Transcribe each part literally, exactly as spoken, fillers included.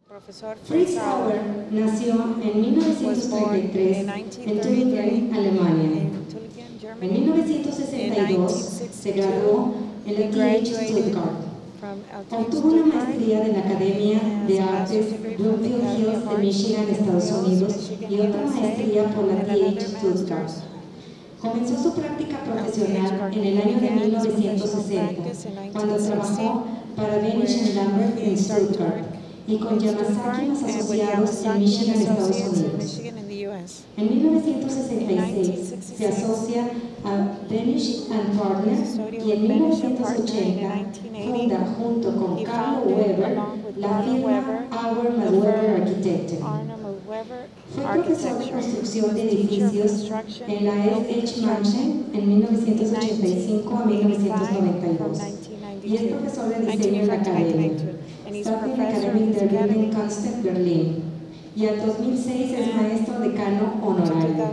Profesor Fritz Auer nació en mil novecientos treinta y tres en Tübingen, Alemania. En mil novecientos sesenta y dos se graduó en la T H Stuttgart. Obtuvo una maestría de la Academia de Artes Bloomfield Hills de Michigan, Estados Unidos, y otra maestría por la T H Stuttgart. Comenzó su práctica profesional en el año de mil novecientos sesenta, cuando trabajó para Benich and Lambert en Stuttgart y con Yamasaki más asociados en Michigan, Estados Unidos. En mil novecientos sesenta y seis se asocia a Benich and Partners y en mil novecientos ochenta funda junto con Carlo Weber la firma Auer and Weber Architecture. Fue profesor de construcción de edificios en la F H Mansion en mil novecientos ochenta y cinco a mil novecientos noventa y dos y es profesor de diseño en la academia. Stadtler Academy der Bildung Kunst Berlin, y en dos mil seis es maestro decano honorario.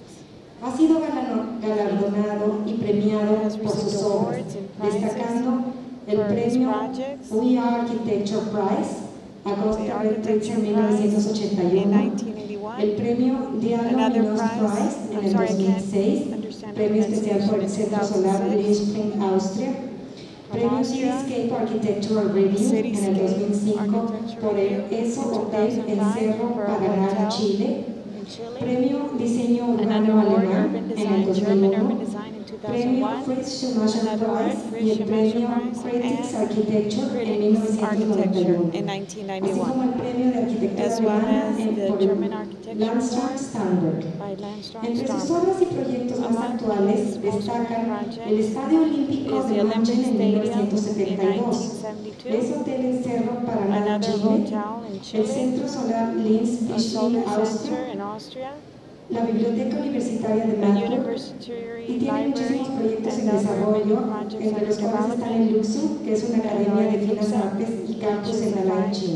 Ha sido galardonado y premiado por sus obras, destacando el premio We Are Architecture Prize, Augusta Literature mil novecientos ochenta y uno, el premio Dialog Minus Prize en el dos mil seis, premio especial por el Centro Solar Liebling, Austria, premio Cityscape Architectural Review en el dos mil cinco por el E S O Hotel en Cerro Paraná, Chile, premio Diseño Urbano Alemán en el dos mil uno, premio Fritz Schumacher Prize y el premio Critics Architecture en mil novecientos noventa y uno, así como el premio de arquitectura alemana por el Landstraße Starnberg. Entre sus obras y proyectos más actuales destacan el Estadio Olímpico de Manchen en mil novecientos setenta y dos, el Hotel en Cerro Paraná, Chile, el Centro Solar Linz, Liebling, Austria, la Biblioteca Universitaria de Marburg, y tiene muchísimos proyectos en desarrollo, entre los cuales están en Luxor, que es una academia de finas artes y campus en Dalai, Chile.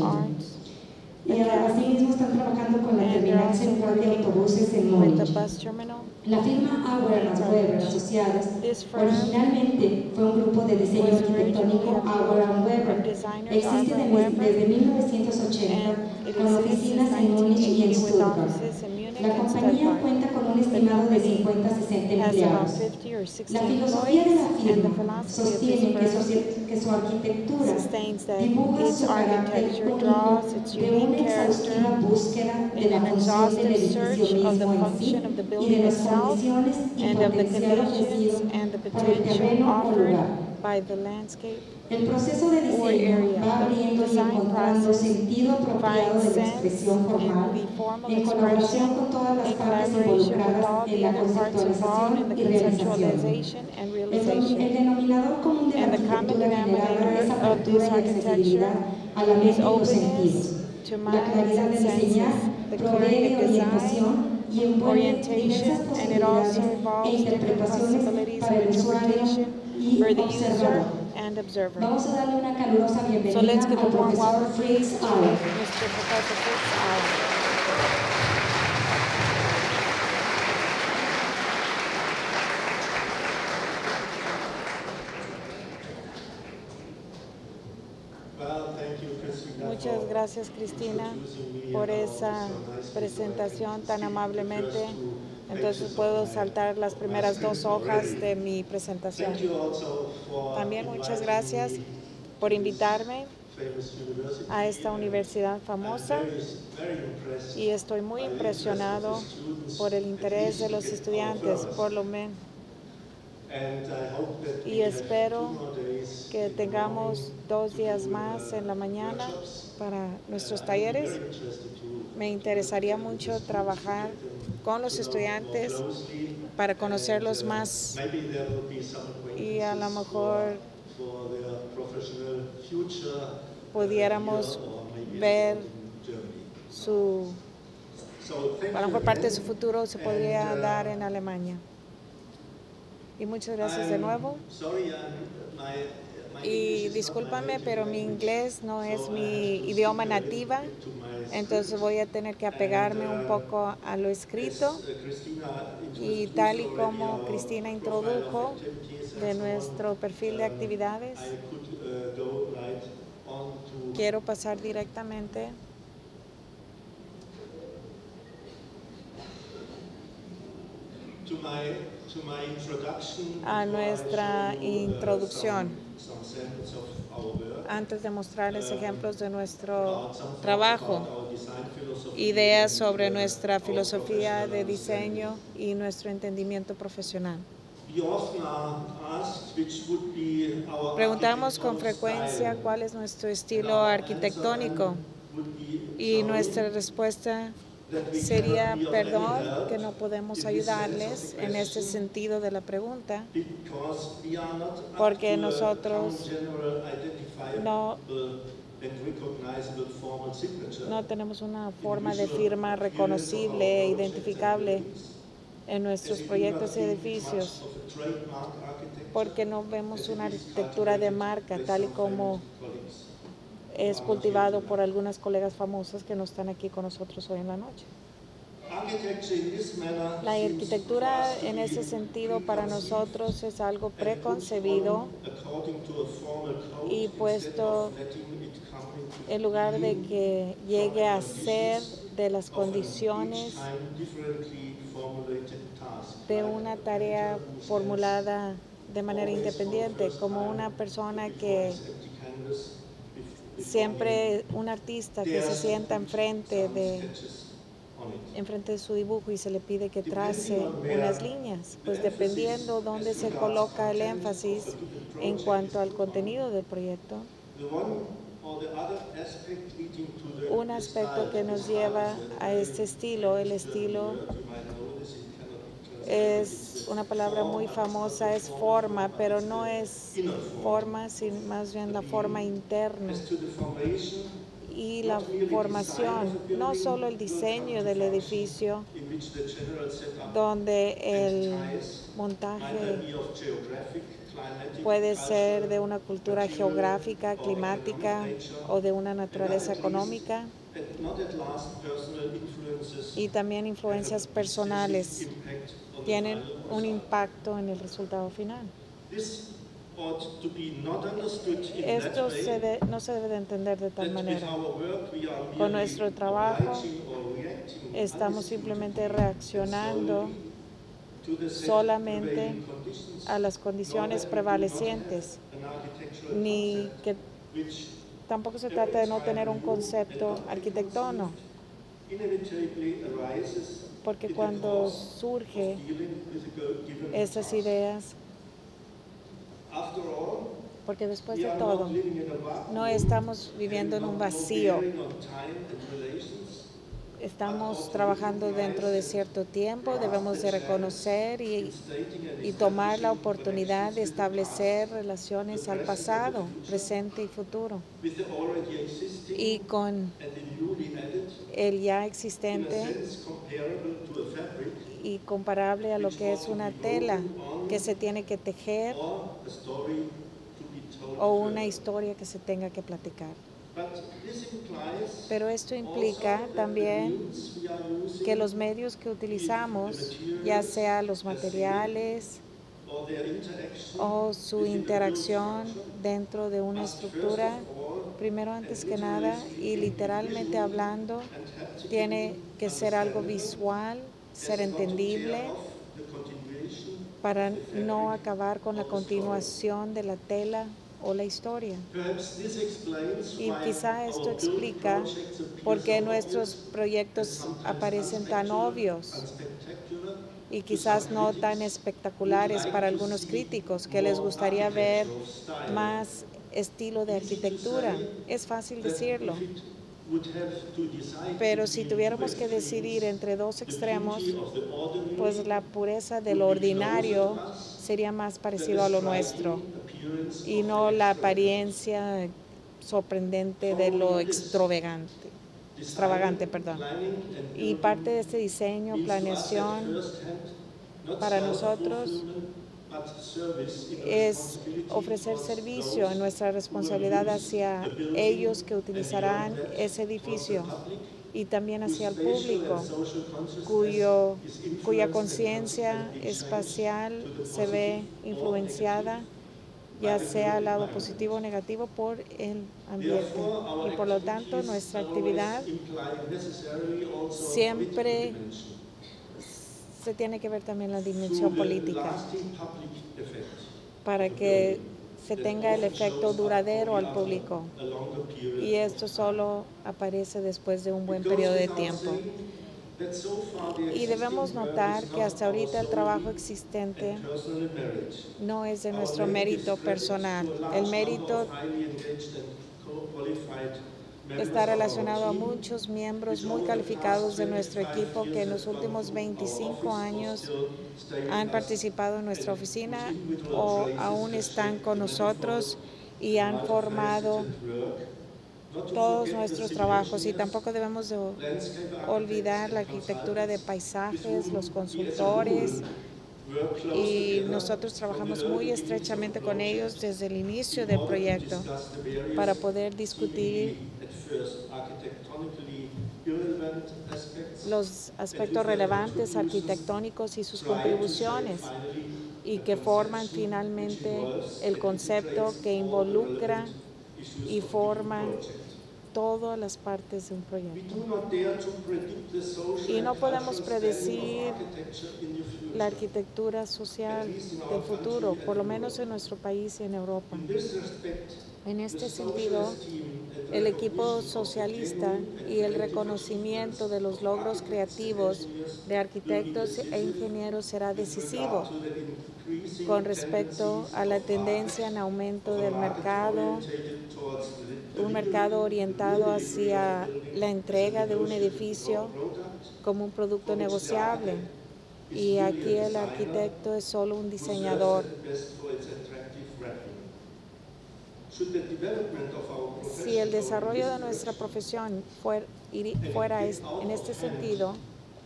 Y asimismo están trabajando con la terminal central de autobuses en Múnich. La firma Auer and Weber Asociados originalmente fue un grupo de diseño arquitectónico Auer and Weber. Existe desde mil novecientos ochenta con oficinas en Múnich y en Stuttgart. La compañía cuenta con un estimado de cincuenta a sesenta empleados. La filosofía de la firma sostiene que su, que su arquitectura dibuja su carácter único de una exhaustiva búsqueda de la función del edificio mismo en sí y de las condiciones y potencial ofrecido por el terreno o lugar. El proceso de diseño va abriendo y encontrando sentido apropiado de la expresión formal en colaboración con todas las partes involucradas en la conceptualización y realización. El, el denominador común de la arquitectura generada es apertura y accesibilidad a la mente y los sentidos. La claridad de diseñar provee de orientación y envuelve diversas posibilidades e interpretaciones para el usuario y observador. Vamos a darle una calurosa bienvenida So let's give a al warm profesor welcome Fritz to Auer. Mister Professor Fritz Auer. Muchas gracias, Cristina, por esa presentación tan amablemente. Entonces puedo saltar las primeras dos hojas de mi presentación. También muchas gracias por invitarme a esta universidad famosa y estoy muy impresionado por el interés de los estudiantes, por lo menos. Y espero que tengamos dos días más en la mañana para nuestros talleres. Me interesaría mucho trabajar con los estudiantes para conocerlos más y a lo mejor pudiéramos ver su, a lo mejor parte de su futuro se podría dar en Alemania. Y muchas gracias de nuevo. Y discúlpame, pero mi inglés no es mi idioma nativa, entonces voy a tener que apegarme un poco a lo escrito. Y tal y como Cristina introdujo de nuestro perfil de actividades, quiero pasar directamente a nuestra introducción, antes de mostrarles ejemplos de nuestro trabajo, ideas sobre nuestra filosofía de diseño y nuestro entendimiento profesional. Preguntamos con frecuencia cuál es nuestro estilo arquitectónico y nuestra respuesta sería, perdón, que no podemos ayudarles en este sentido de la pregunta, porque nosotros no, no tenemos una forma de firma reconocible e identificable en nuestros proyectos y edificios, porque no vemos una arquitectura de marca tal y como es cultivado por algunas colegas famosas que no están aquí con nosotros hoy en la noche. La arquitectura en ese sentido para nosotros es algo preconcebido y puesto en lugar de que llegue a ser de las condiciones de una tarea formulada de manera independiente, como una persona que siempre, un artista que se sienta enfrente de, enfrente de su dibujo y se le pide que trace unas líneas, pues dependiendo dónde se coloca el énfasis en cuanto al contenido del proyecto, un aspecto que nos lleva a este estilo, el estilo es una palabra muy famosa, es forma, pero no es forma, sino más bien la forma interna y la formación, no solo el diseño del edificio, donde el montaje puede ser de una cultura geográfica, climática o de una naturaleza económica, y también influencias personales tienen un impacto en el resultado final. Esto se de, no se debe de entender de tal manera. Con nuestro trabajo estamos simplemente reaccionando solamente a las condiciones prevalecientes, ni que tampoco se trata de no tener un concepto arquitectónico, porque cuando surge esas ideas, porque después de todo, no estamos viviendo en un vacío, estamos trabajando dentro de cierto tiempo, debemos de reconocer y, y tomar la oportunidad de establecer relaciones al pasado, presente y futuro, y con el ya existente y comparable a lo que es una tela que se tiene que tejer o una historia que se tenga que platicar. Pero esto implica también que los medios que utilizamos, ya sea los materiales o su interacción dentro de una estructura, primero antes que nada y literalmente hablando, tiene que ser algo visual, ser entendible, para no acabar con la continuación de la tela o la historia. Y quizá esto explica por qué nuestros proyectos aparecen tan obvios y quizás no tan espectaculares para algunos críticos que les gustaría ver más estilo de arquitectura. Es fácil decirlo, pero si tuviéramos que decidir entre dos extremos, pues la pureza de lo ordinario sería más parecido a lo nuestro y no la apariencia sorprendente de lo extravagante, extravagante, perdón. Y parte de este diseño, planeación, para nosotros es ofrecer servicio en nuestra responsabilidad hacia ellos que utilizarán ese edificio y también hacia el público, cuyo, cuya conciencia espacial se ve influenciada, ya sea al lado positivo o negativo, por el ambiente. Y por lo tanto, nuestra actividad siempre se tiene que ver también la dimensión política para que se tenga el efecto duradero al público. Y esto solo aparece después de un buen periodo de tiempo. Y debemos notar que hasta ahorita el trabajo existente no es de nuestro mérito personal. El mérito está relacionado a muchos miembros muy calificados de nuestro equipo que en los últimos veinticinco años han participado en nuestra oficina o aún están con nosotros y han formado todos nuestros trabajos. Y tampoco debemos de olvidar la arquitectura de paisajes, los consultores, y nosotros trabajamos muy estrechamente con ellos desde el inicio del proyecto para poder discutir los aspectos relevantes arquitectónicos y sus contribuciones, y que forman finalmente el concepto que involucra y forma todas las partes de un proyecto. Y no podemos predecir la arquitectura social del futuro, por lo menos en nuestro país y en Europa. En este sentido, el equipo socialista y el reconocimiento de los logros creativos de arquitectos e ingenieros será decisivo con respecto a la tendencia en aumento del mercado, un mercado orientado hacia la entrega de un edificio como un producto negociable. Y aquí el arquitecto es solo un diseñador. Si el desarrollo de nuestra profesión fuera, fuera en este sentido,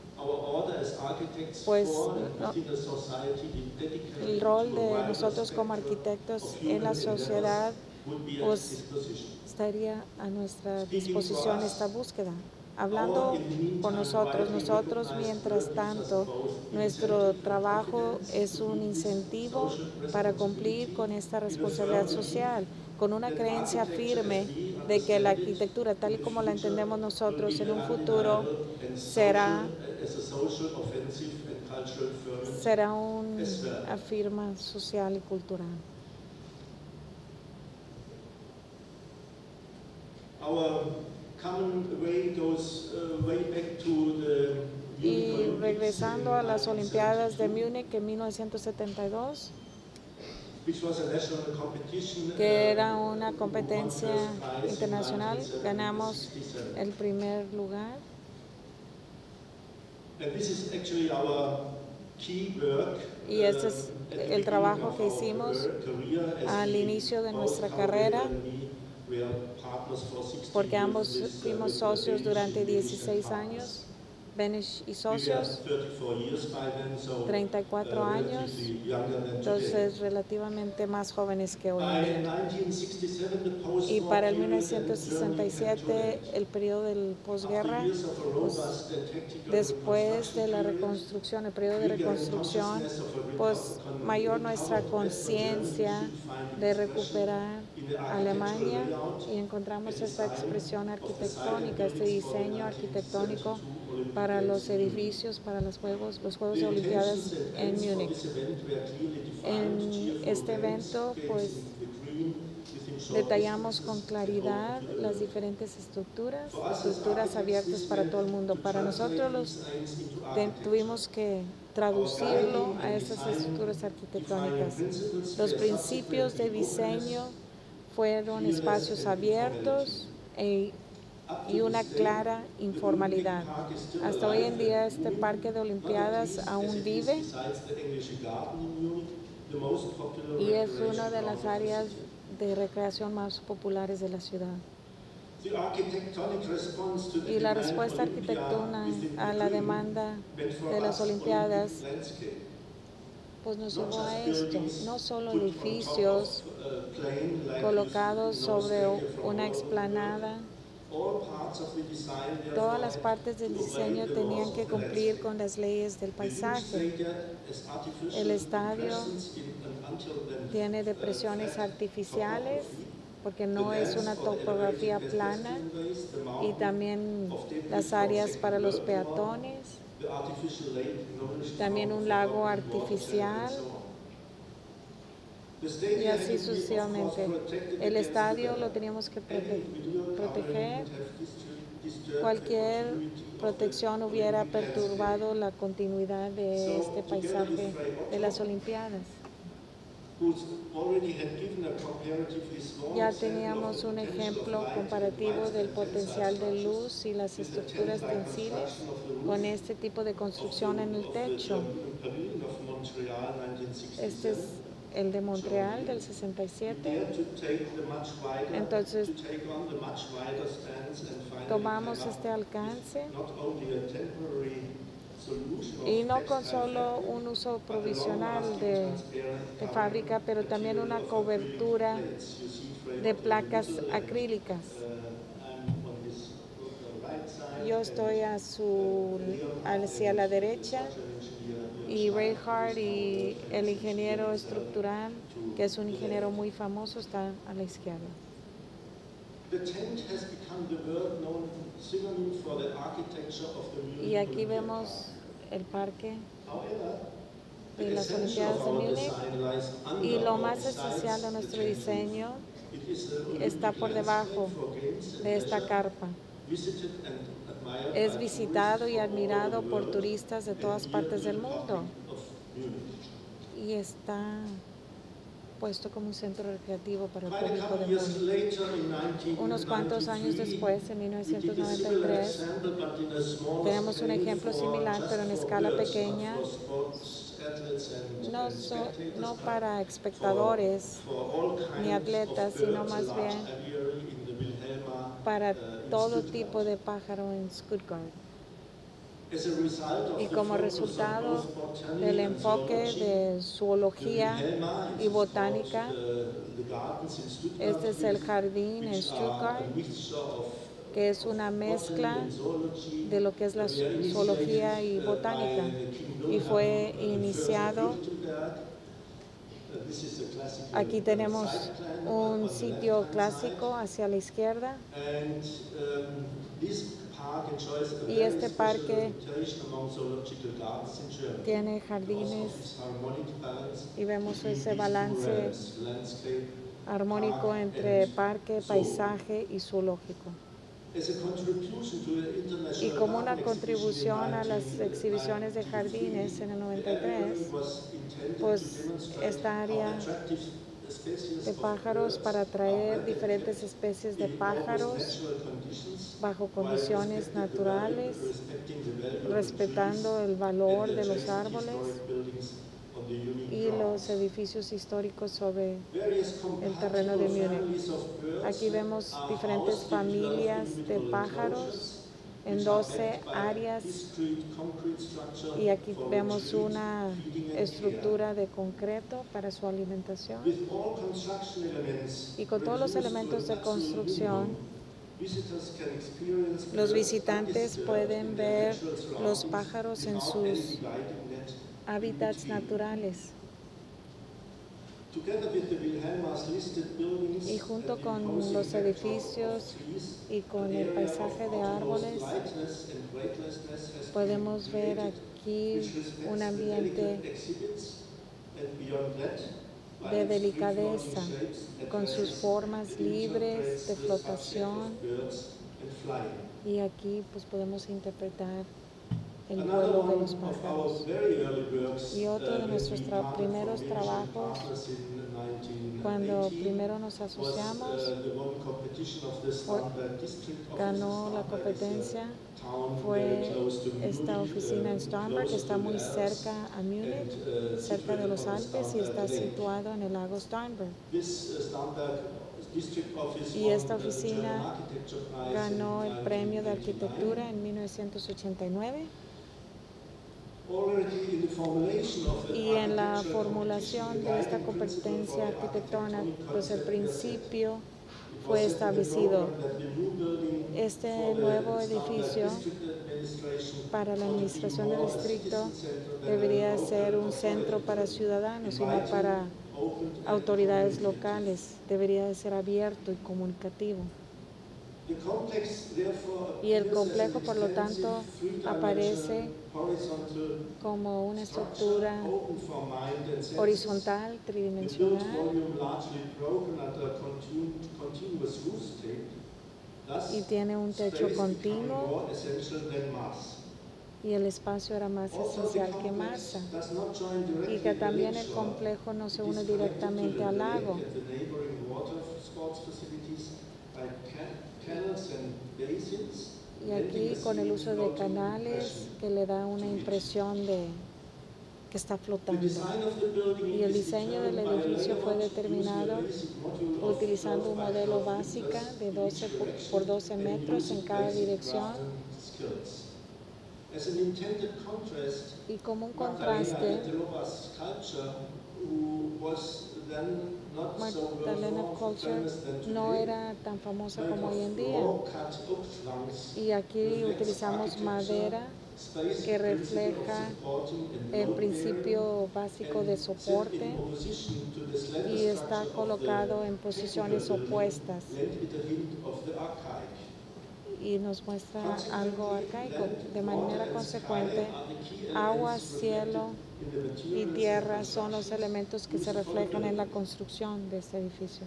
pues no, el rol de nosotros como arquitectos en la sociedad pues estaría a nuestra disposición esta búsqueda. Hablando por nosotros, nosotros mientras tanto, nuestro trabajo es un incentivo para cumplir con esta responsabilidad social, con una creencia firme de que la arquitectura, tal y como la entendemos nosotros, en un futuro será, será una firma social y cultural. Y regresando a las Olimpiadas de Múnich en mil novecientos setenta y dos, que era una competencia internacional, ganamos el primer lugar. Y este es el trabajo que hicimos al inicio de nuestra carrera, porque ambos fuimos socios durante dieciséis años, Benish y socios, treinta y cuatro años, entonces relativamente más jóvenes que hoy en día. Y para el mil novecientos sesenta y siete, el periodo del posguerra, pues, después de la reconstrucción, el periodo de reconstrucción, pues mayor nuestra conciencia de recuperar Alemania, y encontramos esta expresión arquitectónica, este diseño arquitectónico para los edificios, para los Juegos, los Juegos de Olimpiadas en Múnich. En este evento, pues, detallamos con claridad las diferentes estructuras, estructuras abiertas para todo el mundo. Para nosotros los te, tuvimos que traducirlo a estas estructuras arquitectónicas. Los principios de diseño fueron espacios abiertos e, y una clara informalidad. Hasta hoy en día este parque de Olimpiadas aún vive y es una de las áreas de recreación más populares de la ciudad. Y la respuesta arquitectónica a la demanda de las Olimpiadas pues nos llevó a esto, no solo edificios colocados sobre una explanada. Todas las partes del diseño tenían que cumplir con las leyes del paisaje. El estadio tiene depresiones artificiales porque no es una topografía plana, y también las áreas para los peatones también un lago artificial y así sucesivamente. El estadio lo teníamos que prote proteger. Cualquier protección hubiera perturbado la continuidad de este paisaje de las Olimpiadas. Ya teníamos un ejemplo comparativo del potencial de luz y las estructuras tensiles con este tipo de construcción en el techo. Este es el de Montreal del sesenta y siete. Entonces, tomamos este alcance y no con solo un uso provisional de, de fábrica, pero también una cobertura de placas acrílicas. Yo estoy a su, hacia la derecha y Ray Hart y el ingeniero estructural, que es un ingeniero muy famoso, está a la izquierda. Y aquí vemos el parque de las Olimpiadas de Múnich, y lo más esencial de nuestro diseño está por debajo de esta carpa. Es visitado y admirado por turistas de todas partes del mundo y está puesto como un centro recreativo para el público de Múnich. Unos cuantos años después, en mil novecientos noventa y tres, tenemos un ejemplo similar, pero en escala pequeña, no, so, no para espectadores ni atletas, sino más bien para todo tipo de pájaro en Stuttgart. Y como resultado del enfoque de zoología y botánica, este es el jardín en Stuttgart, que es una mezcla de lo que es la zoología y botánica, y fue iniciado. Aquí tenemos un sitio clásico hacia la izquierda, y este parque tiene jardines y vemos ese balance armónico entre parque, paisaje y zoológico. Y como una contribución a las exhibiciones de jardines en el noventa y tres, pues esta área de pájaros para atraer diferentes especies de pájaros bajo condiciones naturales, respetando el valor de los árboles y los edificios históricos sobre el terreno de Múnich. Aquí vemos diferentes familias de pájaros en doce áreas, y aquí vemos una estructura de concreto para su alimentación. Y con todos los elementos de construcción, los visitantes pueden ver los pájaros en sus hábitats naturales. Y junto con los edificios y con el paisaje de árboles, podemos ver aquí un ambiente de delicadeza, con sus formas libres de flotación, y aquí pues podemos interpretar el vuelo de los pájaros. Y otro de nuestros tra primeros trabajos, cuando primero nos asociamos, fue, ganó la competencia, fue esta oficina en Starnberg, que está muy cerca a Múnich, cerca de los Alpes, y está situado en el lago Starnberg. Y esta oficina ganó el premio de arquitectura en mil novecientos ochenta y nueve. Y en la formulación de esta competencia arquitectónica, pues el principio fue establecido. Este nuevo edificio para la administración del distrito debería ser un centro para ciudadanos y no para autoridades locales. Debería de ser abierto y comunicativo. Y el complejo, por lo tanto, aparece como una estructura horizontal, tridimensional, y tiene un techo continuo, y el espacio era más esencial que masa, y que también el complejo no se une directamente al lago. Y aquí con el uso de canales que le da una impresión de que está flotando. Y el diseño del edificio fue determinado utilizando un modelo básica de doce por doce metros en cada dirección. Y como un contraste, Magdalena Culture no era tan famosa como hoy en día. Y aquí utilizamos madera que refleja el principio básico de soporte y está colocado en posiciones opuestas. Y nos muestra algo arcaico. De manera consecuente, agua, cielo y tierra son los elementos que se reflejan en la construcción de este edificio.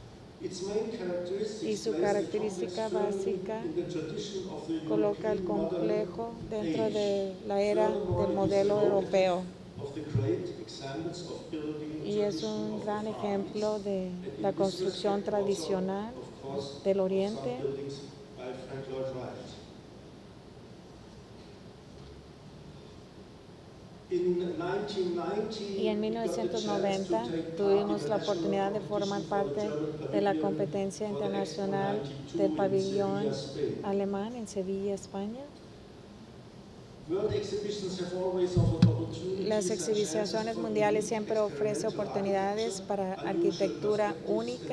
Y su característica básica coloca el complejo dentro de la era del modelo europeo. Y es un gran ejemplo de la construcción tradicional del Oriente. Y en mil novecientos noventa tuvimos la oportunidad de formar parte de la competencia internacional del pabellón alemán en Sevilla, España. Las exhibiciones mundiales siempre ofrecen oportunidades para arquitectura única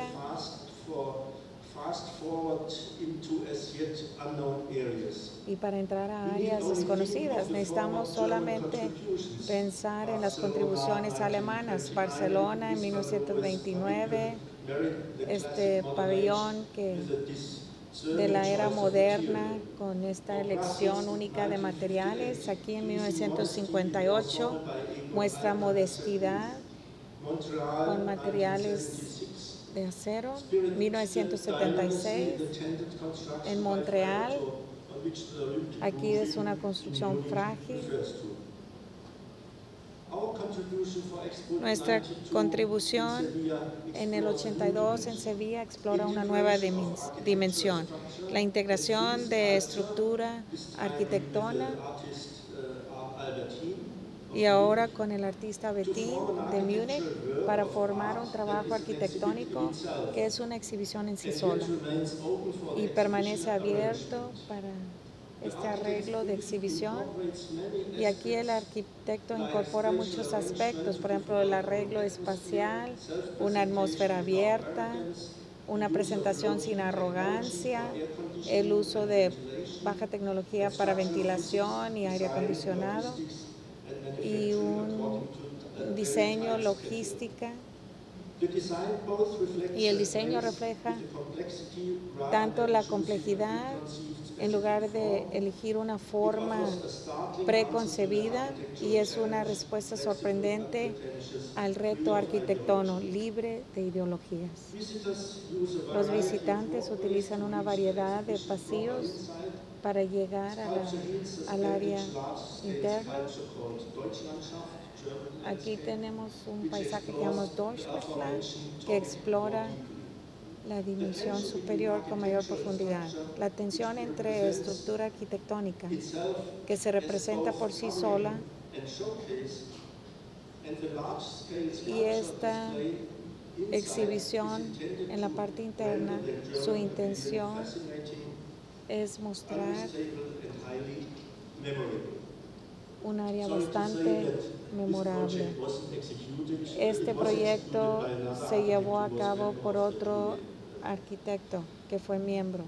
y para entrar a áreas desconocidas. Necesitamos solamente pensar en las contribuciones alemanas. Barcelona en mil novecientos veintinueve, este pabellón que de la era moderna con esta elección única de materiales. Aquí en mil novecientos cincuenta y ocho muestra modestidad con materiales de acero. mil novecientos setenta y seis en Montreal, aquí es una construcción frágil. Nuestra contribución en el ochenta y dos en Sevilla explora una nueva dimensión, la integración de estructura arquitectónica, y ahora con el artista Bettin de Múnich para formar un trabajo arquitectónico que es una exhibición en sí sola y permanece abierto para este arreglo de exhibición. Y aquí el arquitecto incorpora muchos aspectos, por ejemplo, el arreglo espacial, una atmósfera abierta, una presentación sin arrogancia, el uso de baja tecnología para ventilación y aire acondicionado, y un diseño logística. Y el diseño refleja tanto la complejidad, en lugar de elegir una forma preconcebida, y es una respuesta sorprendente al reto arquitectónico libre de ideologías. Los visitantes utilizan una variedad de pasillos para llegar a la, al área interna. Aquí tenemos un paisaje que llamamos Deutschland, que explora la dimensión superior con mayor profundidad. La tensión entre estructura arquitectónica, que se representa por sí sola, y esta exhibición en la parte interna, su intención es mostrar un área bastante memorable. Este proyecto se llevó a cabo por otro arquitecto que fue miembro.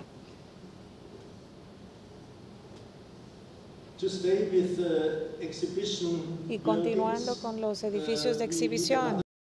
Y continuando con los edificios de exhibición.